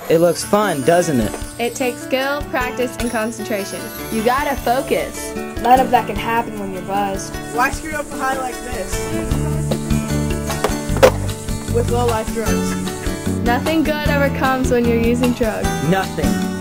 It looks fun, doesn't it? It takes skill, practice, and concentration. You gotta focus. None of that can happen when you're buzzed. Why screw up a high like this? With low-life drugs. Nothing good ever comes when you're using drugs. Nothing.